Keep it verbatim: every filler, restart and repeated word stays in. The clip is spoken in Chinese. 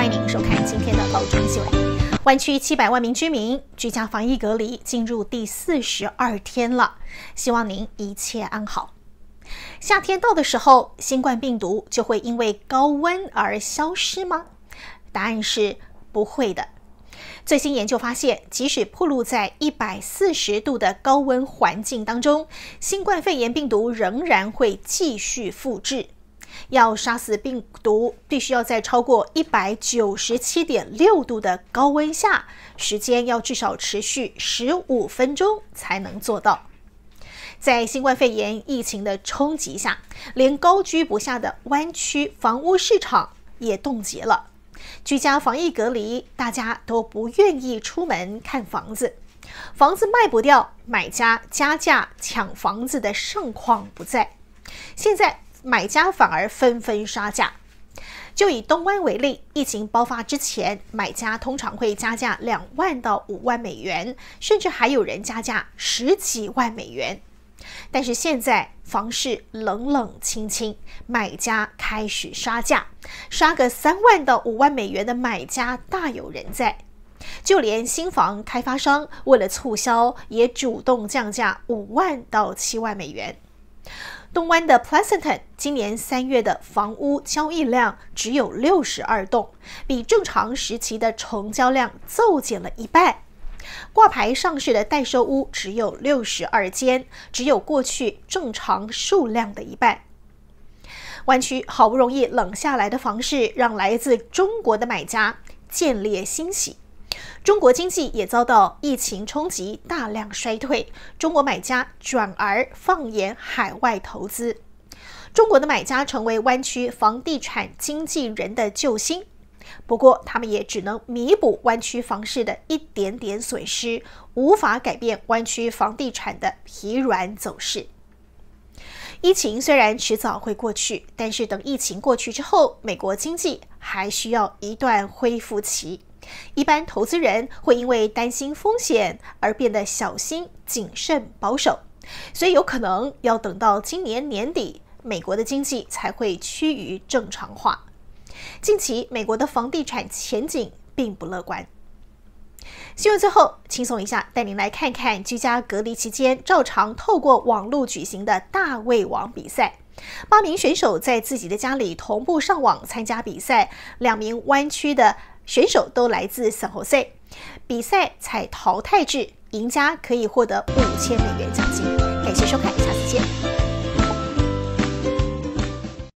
欢迎您收看今天的报章新闻。湾区七百万名居民居家防疫隔离进入第四十二天了，希望您一切安好。夏天到的时候，新冠病毒就会因为高温而消失吗？答案是不会的。最新研究发现，即使暴露在一百四十度的高温环境当中，新冠肺炎病毒仍然会继续复制。要杀死病毒，必须要在超过 一百九十七点六度的高温下，时间要至少持续十五分钟才能做到。在新冠肺炎疫情的冲击下，连高居不下的湾区房屋市场也冻结了。居家防疫隔离，大家都不愿意出门看房子，房子卖不掉，买家加价抢房子的盛况不在。现在买家反而纷纷杀价。就以东湾为例，疫情爆发之前，买家通常会加价两万到五万美元，甚至还有人加价十几万美元。但是现在房市冷冷清清，买家开始杀价，杀个三万到五万美元的买家大有人在。就连新房开发商为了促销，也主动降价五万到七万美元。东湾的 Pleasanton 今年三月的房屋交易量只有六十二栋，比正常时期的成交量骤减了一半。挂牌上市的代售屋只有六十二间，只有过去正常数量的一半。湾区好不容易冷下来的房市，让来自中国的买家见猎欣喜。中国经济也遭到疫情冲击，大量衰退，中国买家转而放眼海外投资。中国的买家成为湾区房地产经纪人的救星，不过他们也只能弥补湾区房市的一点点损失，无法改变湾区房地产的疲软走势。疫情虽然迟早会过去，但是等疫情过去之后，美国经济还需要一段恢复期。一般投资人会因为担心风险而变得小心、谨慎、保守，所以有可能要等到今年年底，美国的经济才会趋于正常化。近期美国的房地产前景并不乐观。新闻最后轻松一下，带您来看看居家隔离期间照常透过网络举行的大胃王比赛。八名选手在自己的家里同步上网参加比赛，两名湾区的选手都来自San Jose。比赛采淘汰制，赢家可以获得五千美元奖金。感谢收看，下次见。